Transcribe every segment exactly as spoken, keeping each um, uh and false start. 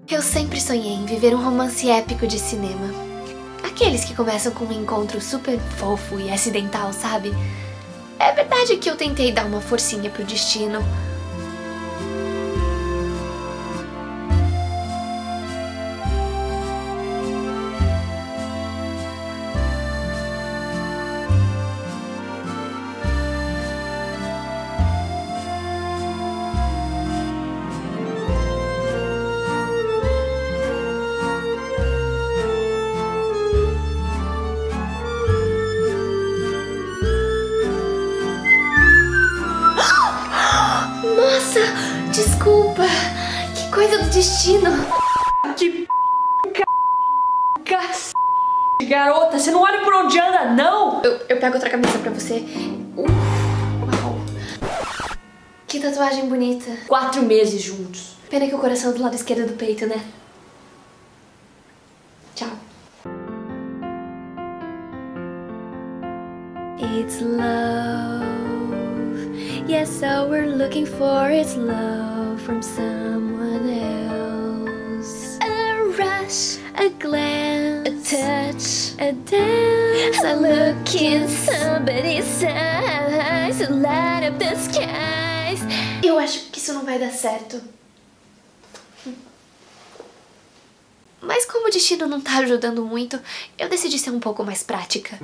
Eu sempre sonhei em viver um romance épico de cinema. Aqueles que começam com um encontro super fofo e acidental, sabe? É verdade que eu tentei dar uma forcinha pro destino. Desculpa, que coisa do destino. Que c... c... garota, você não olha por onde anda, não? Eu, eu pego outra camisa pra você. Uh, uau. Que tatuagem bonita. Quatro meses juntos. Pena que o coração é do lado esquerdo do peito, né? Tchau. It's love. Yes, so we're looking for it's love from someone else. A rush, a glance, a touch, a dance, a look in somebody's eyes, to light up the skies. Eu acho que isso não vai dar certo. Mas como o destino não tá ajudando muito, eu decidi ser um pouco mais prática.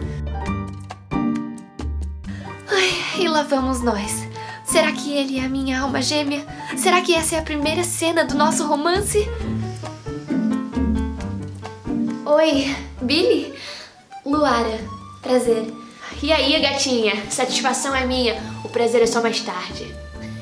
Ai, e lá vamos nós. Será que ele é a minha alma gêmea? Será que essa é a primeira cena do nosso romance? Oi, Billy? Luara, prazer. E aí, gatinha? Satisfação é minha. O prazer é só mais tarde.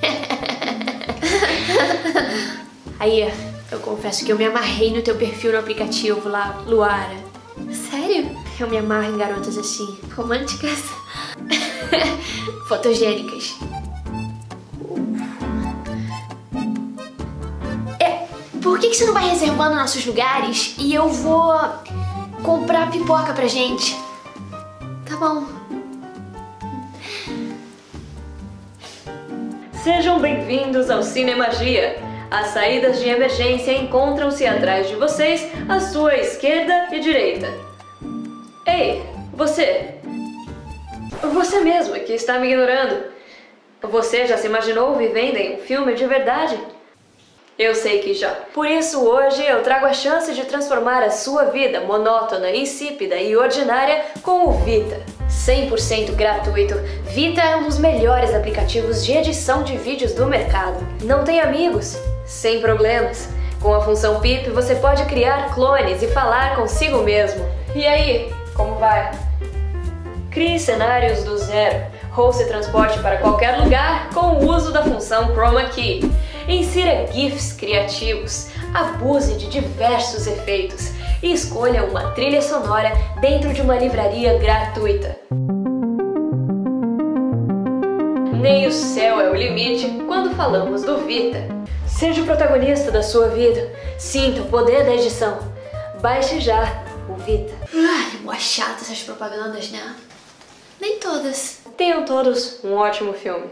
Aí, eu confesso que eu me amarrei no teu perfil no aplicativo lá, Luara. Sério? Eu me amarro em garotas assim, românticas, fotogênicas. Por que que você não vai reservando nossos lugares e eu vou comprar pipoca pra gente? Tá bom. Sejam bem-vindos ao Cinemagia. As saídas de emergência encontram-se atrás de vocês, à sua esquerda e direita. Ei, você! Você mesmo que está me ignorando. Você já se imaginou vivendo em um filme de verdade? Eu sei que já. Por isso hoje eu trago a chance de transformar a sua vida monótona, insípida e ordinária com o Vita. cem por cento gratuito. Vita é um dos melhores aplicativos de edição de vídeos do mercado. Não tem amigos? Sem problemas. Com a função P I P você pode criar clones e falar consigo mesmo. E aí, como vai? Crie cenários do zero, ou se transporte para qualquer lugar com o uso da função Chroma Key. Insira GIFs criativos, abuse de diversos efeitos e escolha uma trilha sonora dentro de uma livraria gratuita. Nem o céu é o limite quando falamos do Vita. Seja o protagonista da sua vida, sinta o poder da edição. Baixe já o Vita. Ai, mó chato essas propagandas, né? Nem todas. Tenham todos um ótimo filme.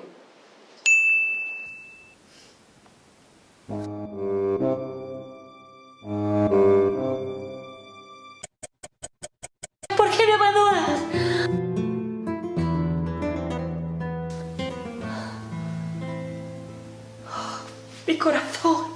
Por que me abandona? Mi coração.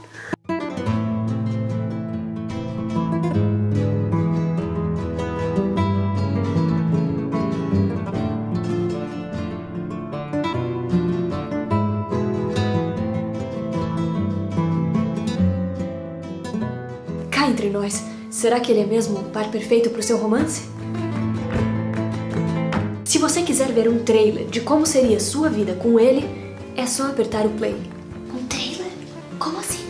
Cá entre nós, será que ele é mesmo o par perfeito para o seu romance? Se você quiser ver um trailer de como seria sua vida com ele, é só apertar o play. Um trailer? Como assim?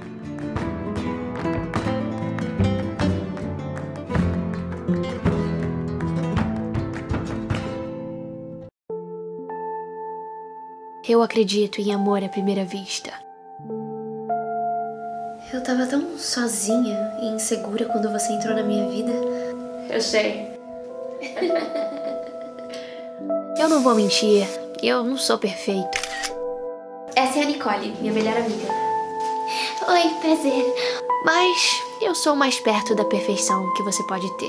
Eu acredito em amor à primeira vista. Eu tava tão sozinha e insegura quando você entrou na minha vida. Eu sei. Eu não vou mentir, eu não sou perfeito. Essa é a Nicole, minha melhor amiga. Oi, prazer. Mas eu sou mais perto da perfeição que você pode ter.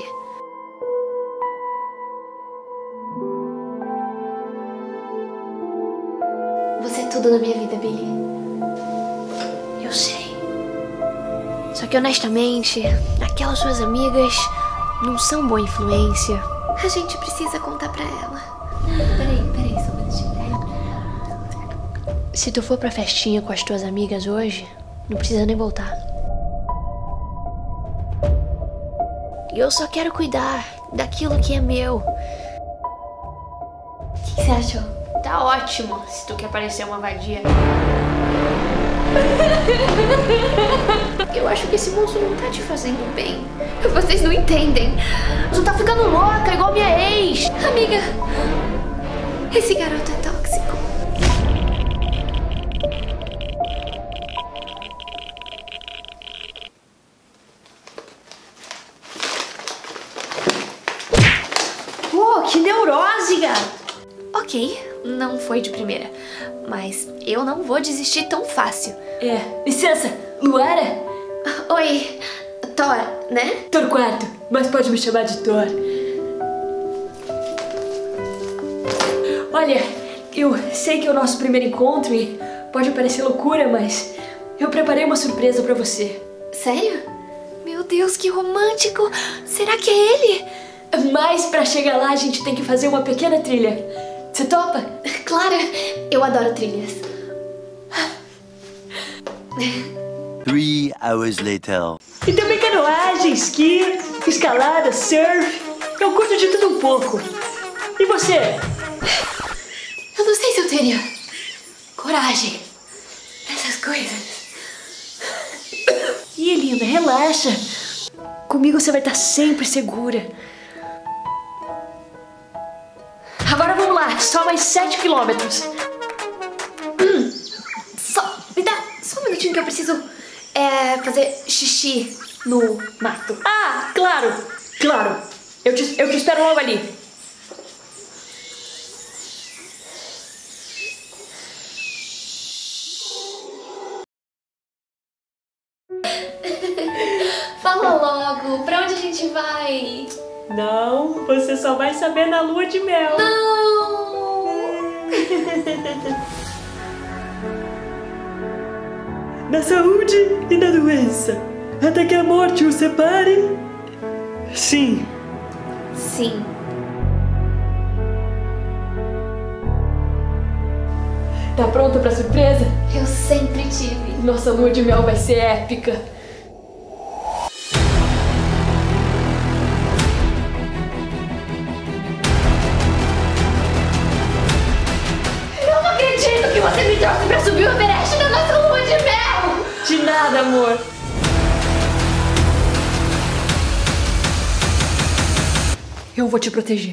Você é tudo na minha vida, Billy. Eu sei. Só que honestamente, aquelas suas amigas não são boa influência. A gente precisa contar pra ela. Peraí, peraí, só um minutinho. Se tu for pra festinha com as tuas amigas hoje, não precisa nem voltar. E eu só quero cuidar daquilo que é meu. O que você achou? Tá ótimo, se tu quer parecer uma vadia. Eu acho que esse moço não tá te fazendo bem. Vocês não entendem. Tu tá ficando louca, igual minha ex. Amiga, esse garoto é tóxico. Pô, que neurose, gato. Ok, não foi de primeira, mas eu não vou desistir tão fácil. É, licença, Luara? Oi, Thor, né? Torquato, mas pode me chamar de Thor. Olha, eu sei que é o nosso primeiro encontro e pode parecer loucura, mas eu preparei uma surpresa pra você. Sério? Meu Deus, que romântico! Será que é ele? Mas pra chegar lá a gente tem que fazer uma pequena trilha. Você topa? Claro, eu adoro trilhas. Three hours later. E também canoagem, esqui, escalada, surf. Eu curto de tudo um pouco. E você? Eu não sei se eu teria coragem nessas coisas. Ih, linda, relaxa. Comigo você vai estar sempre segura. Agora vamos lá, só mais sete quilômetros. Hum, só, me dá só um minutinho que eu preciso é, fazer xixi no mato. Ah, claro, claro. Eu te, eu te espero logo ali. Fala logo, pra onde a gente vai? Não, você só vai saber na lua de mel. Não! Na saúde e na doença, até que a morte os separe. Sim. Sim. Tá pronto pra surpresa? Eu sempre tive. Nossa lua de mel vai ser épica. Eu não acredito que você me trouxe pra subir o Everest na nossa lua de mel! De nada, amor. Eu vou te proteger.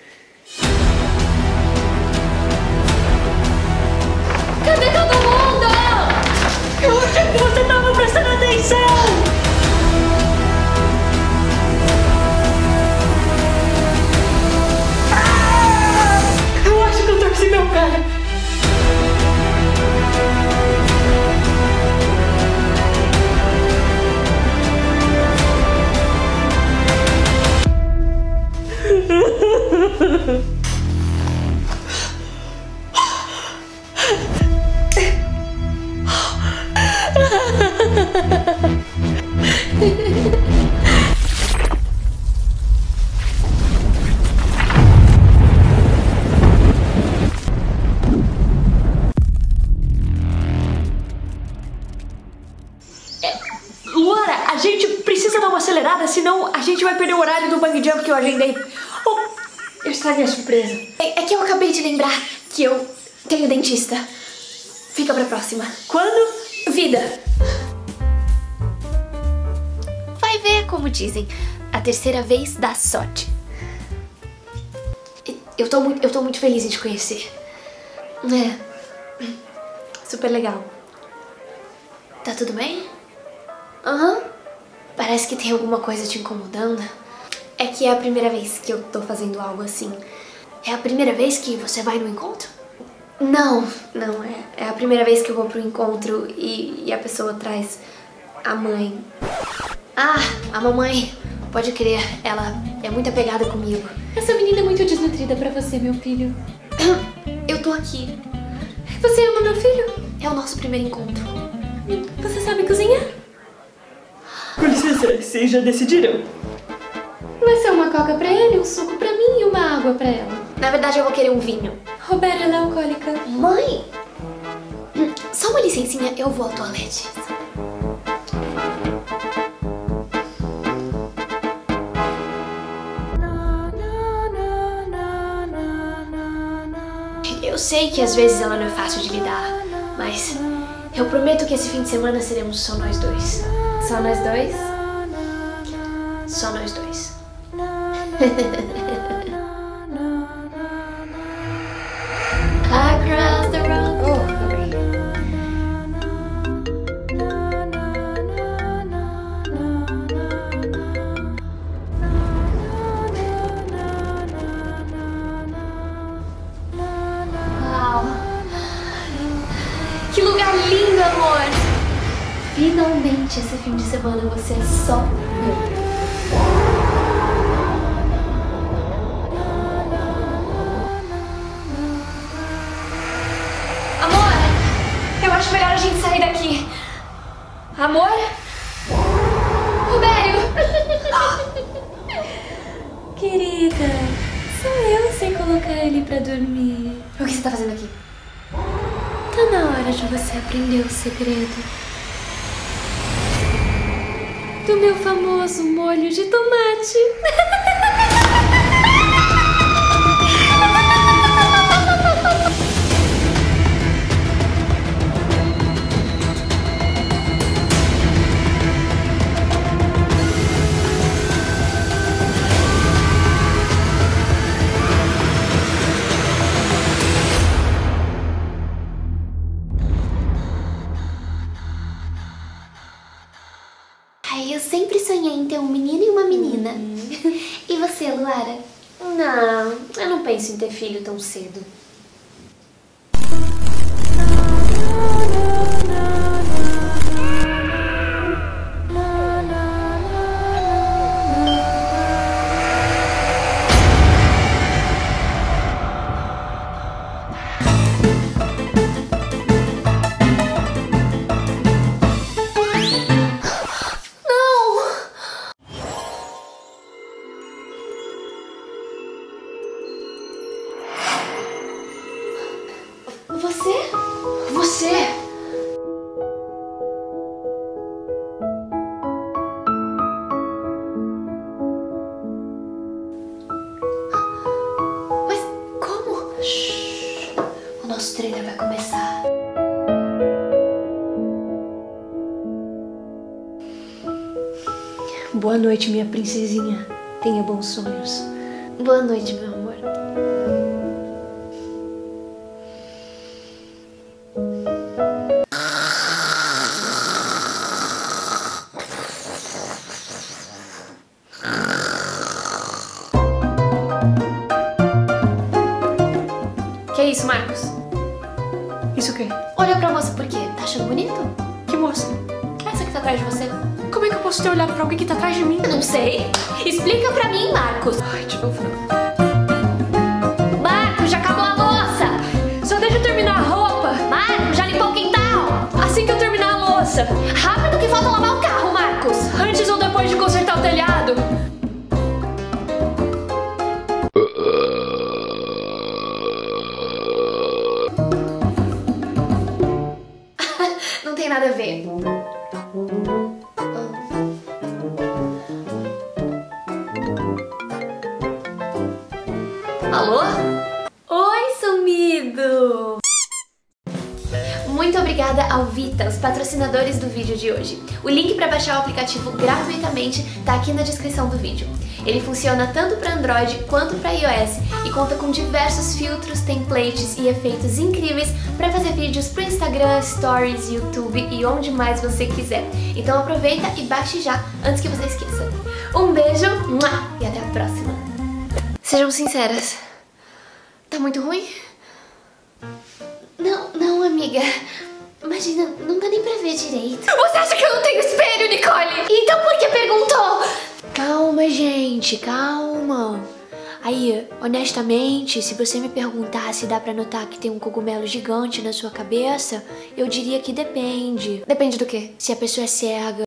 Cadê todo mundo? Eu achei que você tava prestando atenção! Ah! Eu acho que eu torci meu cara. Luara, a gente precisa dar uma acelerada, senão a gente vai perder o horário do bungee jump que eu agendei. Oh, eu estraguei a surpresa. É, é que eu acabei de lembrar que eu tenho dentista. Fica pra próxima. Quando? Vida. Vai ver, como dizem, a terceira vez dá sorte. Eu tô muito, eu tô muito feliz em te conhecer. É. Super legal. Tá tudo bem? Aham. Uhum. Parece que tem alguma coisa te incomodando. É que é a primeira vez que eu tô fazendo algo assim. É a primeira vez que você vai no encontro? Não, não. É, é a primeira vez que eu vou pro encontro e, e a pessoa traz a mãe. Ah, a mamãe, pode crer, ela é muito apegada comigo. Essa menina é muito desnutrida pra você, meu filho. Eu tô aqui. Você ama meu filho? É o nosso primeiro encontro. Você sabe cozinhar? Com licença, vocês já decidiram? Vai ser uma coca pra ele, um suco pra mim e uma água pra ela. Na verdade, eu vou querer um vinho. Roberta, ela é alcoólica. Mãe! Só uma licencinha, eu vou ao toalete. Eu sei que às vezes ela não é fácil de lidar, mas eu prometo que esse fim de semana seremos só nós dois. Só nós dois? Só nós dois. Across the road. Oh, sorry. Uau. Que lugar lindo, amor! Finalmente esse fim de semana você é só meu. Acho melhor a gente sair daqui. Amor? Robério! Querida, só eu sei colocar ele pra dormir. O que você tá fazendo aqui? Tá na hora de você aprender o segredo do meu famoso molho de tomate. Ai, eu sempre sonhei em ter um menino e uma menina. Uhum. E você, Luara? Não, eu não penso em ter filho tão cedo. Você? Você? Mas como? Shhh. O nosso trailer vai começar. Boa noite, minha princesinha. Tenha bons sonhos. Boa noite, meu amor. Que isso, Marcos? Isso o quê? Olha pra moça por quê? Tá achando bonito? Que moça? Essa que tá atrás de você. Como é que eu posso ter olhado pra alguém que tá atrás de mim? Eu não sei. Explica pra mim, Marcos. Ai, de novo não. Marcos, já acabou a louça. Só deixa eu terminar a roupa. Marcos, já limpou o quintal. Assim que eu terminar a louça. Rápido que falta lavar o carro, Marcos. Antes ou depois de consertar o telhado? Não tem nada a ver. Alô? Oi, sumido! Muito obrigada ao Vita, os patrocinadores do vídeo de hoje. O link para baixar o aplicativo gratuitamente tá aqui na descrição do vídeo. Ele funciona tanto para Android quanto para iOS e conta com diversos filtros, templates e efeitos incríveis para fazer vídeos para Instagram, Stories, YouTube e onde mais você quiser. Então aproveita e baixe já, antes que você esqueça. Um beijo e até a próxima. Sejam sinceras, tá muito ruim? Não, não, amiga. Imagina, não dá nem pra ver direito. Você acha que eu não tenho espelho, Nicole? Então por que pergunta? gente, calma. Aí, honestamente, se você me perguntar se dá pra notar que tem um cogumelo gigante na sua cabeça, eu diria que depende. Depende do quê? Se a pessoa é cega,